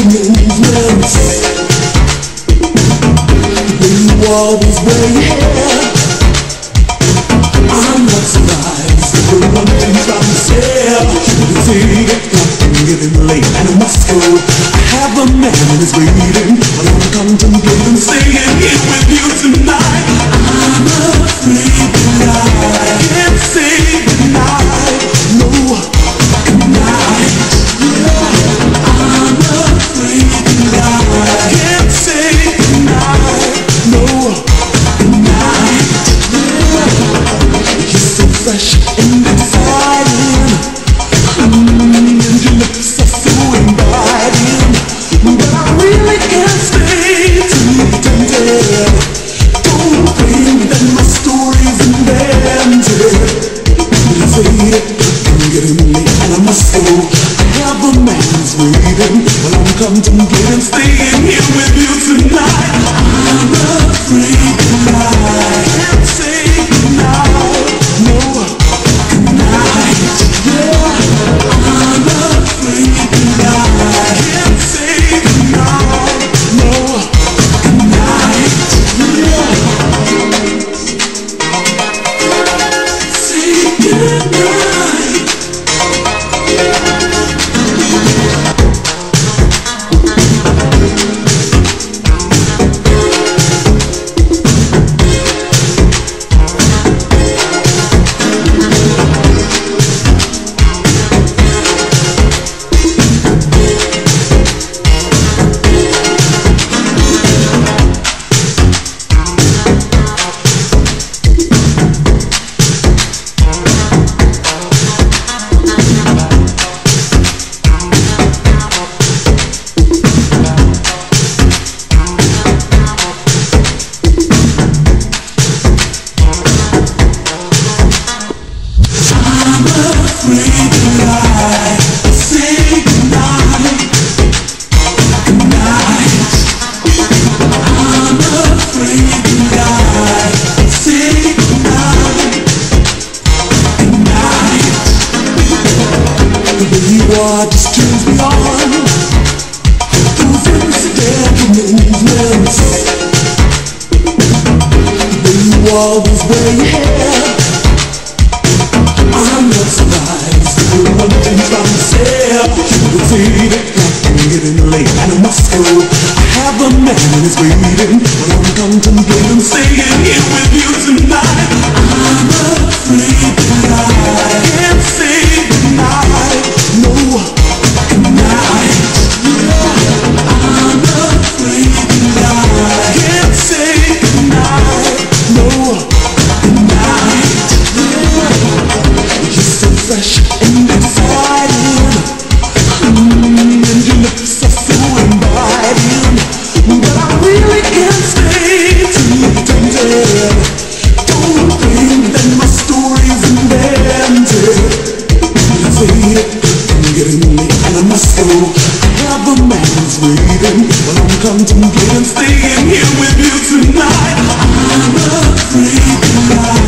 movements. When you always wear your hair, I'm not surprised. We're running from the stare. You see it coming, getting late, and I must go. I have a man who is waiting, but I'm contemplating staying here with you tonight. I'm afraid that I can't say goodnight. No, goodnight. I'm afraid that I can't say goodnight. No, goodnight. You're so fresh and exciting, and your lips are so inviting, but I really can't stay too tempted. Don't think that my story's invented. It's 8 o'clock and getting late, and I must go. I have a man who's waiting, but I'm contemplating staying here with you tonight. I'm afraid that I can't say goodnight. No, goodnight. Yeah, I'm afraid that I can't say goodnight. No, goodnight. Yeah, say goodnight. Just turns me on. Those incidental movements. When you always wear your hair, I'm not surprised. You're running from the stare. It's 8 o'clock and getting late, and I must go. I have a man who is waiting, but I'm contemplating staying here with you tonight. I'm afraid that I can't say goodnight. No, goodnight. Yeah, I'm afraid that I can't say goodnight. No, goodnight. Yeah, you're so fresh and exciting, and your lips are so inviting, but I really can't stay too tempted. Don't think that my story's invented. It's 8 o'clock and getting late, and I must go. I have a man who's waiting, but I'm contemplating staying here with you tonight. I'm afraid that